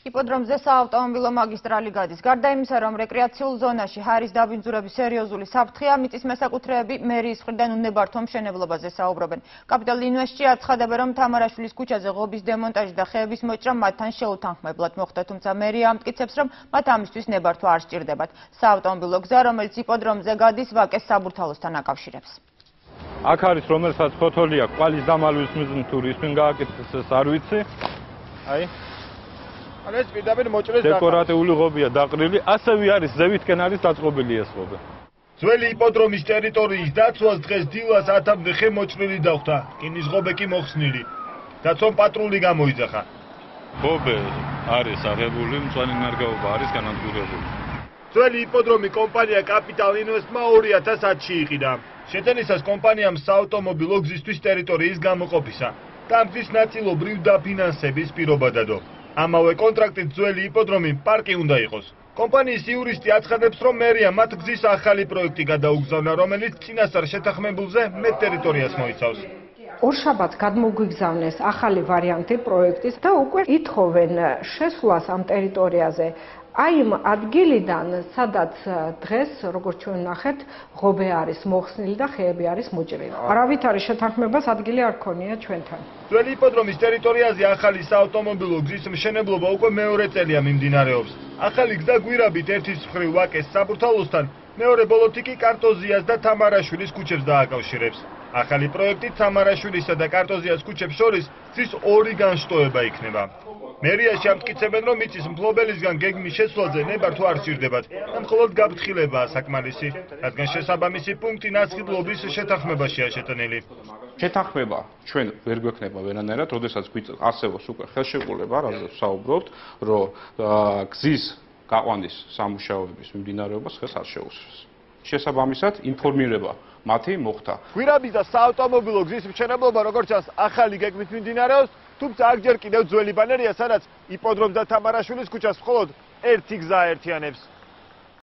იპოდრომზე საავტომობილო მაგისტრალი გადის. გარდა იმისა, რომ რეკრეაციულ ზონაში ჰაერის დაბინძურების სერიოზული საფრთხეა, მიწის მესაკუთრეები მერიის მხრიდან უნებართვო მშენებლობაზე საუბრობენ. კაპიტალ ინვესტში აცხადებენ, რომ თამარაშვილის ქუჩაზე ღობის დემონტაჟი და ხეების მოჭრა მათთან შეუთანხმებლად მოხდა, თუმცა მერია ამტკიცებს, რომ მათ ამისთვის ნებართვა არ სჭირდებათ. საავტომობილო გზა, რომელიც იპოდრომზე გადის, ვაკეს საბურთალოსთან აკავშირებს. აქ არის რომელსაც ფოთოლი აქვს, ყალის დამალვის მიზნით ისმინ გააკეთეს, ეს არ ვიცი. აი ეს პირდაპირ მოჭრეს დეკორატიული ღობია დაყრილი, ასევე არის ზევითკენ არის დაწყობილი ეს ღობე. ძველი იპოდრომის ტერიტორიის დაცვას დღეს დილას 10-მდე ხე მოჭრილი დახვდა, რკინის ღობე კი მოხსნილი. დაცვამ პატრული გამოიძახა. ღობე არის აღებული, მწვანე ნარგავობა არის განადგურებული. ძველი იპოდრომი კომპანია კაპიტალ ინვესტმა 2010-ში იყიდა. შეტანისას კომპანიამ საავტომობილო გზისთვის ტერიტორიის გამოყოფისა და ამ გზის ნაწილობრივ დაფინანსების პირობა დადო. ამავე კონტრაქტით ძველი იპოდრომი პარკი უნდა იყოს. კომპანიის იურისტი აცხადებს, რომ მერია მათ გზის ახალი პროექტი გადაუგზავნა, რომელიც წინასწარ შეთანხმებულზე მეტ ტერიტორიას მოიცავს. ორშაბათს გადმოგვიგზავნეს ახალი ვარიანტი პროექტის და უკვე ითხოვენ შესვლას ამ ტერიტორიაზე. აი იმ ადგილიდან, სადაც დღეს, როგორც ჩვენ ნახეთ, ღობე არის მოხსნილი და ხეები არის მოჭრილი. არავითარი შეთანხმებას ადგილი არ ქონია ჩვენთან. ძველი იპოდრომის ტერიტორიაზე ახალი საავტომობილო გზის მშენებლობა უკვე მეორე წელია მიმდინარეობს. ახალი გზა გვირაბით ერთის მხრივ ვაკეს საბურთალოსთან, მეორე ბოლოთი კი კარტოზიას და თამარაშვილის ქუჩებს დააკავშირებს. ახალი პროექტით თამარაშვილისა და კარტოზიას ქუჩებს შორის გზის ორი განშტოება იქნება. მერიაში ამტკიცებენ, რომ მიწის მფლობელისგან გეგმის შეცვლაზე ნებართვა არ სჭირდებათ და მხოლოდ გაფრთხილებაა საკმარისი, რადგან შესაბამისი პუნქტი ნასყიდლობის შეთანხმებაშია შეტანილი. შეთანხმება ჩვენ ვერ გვექნება ვერანაირად, როდესაც არსებობს უკვე ხელშეკრულება, რაზეც საუბრობთ, რომ გზის გაყვანის სამუშაოების მიმდინარეობას ხელს არ შეუსწრებს. შესაბამისად ინფორმირება მათი მოხდა. გვირაბის და საავტომობილო გზის მშენებლობა, როგორც ჩანს, ახალი გეგმით მიმდინარეობს, თუმცა აქ ჯერ კიდევ ძველი ბანერია, სადაც იპოდრომს და თამარაშვილის ქუჩას მხოლოდ ერთი გზა აერთიანებს.